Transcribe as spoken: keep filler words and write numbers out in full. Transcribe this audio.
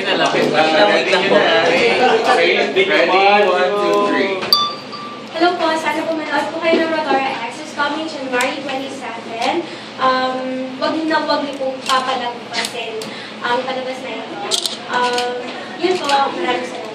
na lang. Wait lang po. Okay, ready? One, two, three. Hello po, sana po manood po kayo ng Rodora X. It's coming January twenty-seven. Um, wag na wag niyo po papalagpasin ang palabas na ito. Um, yun po, maraming salamat.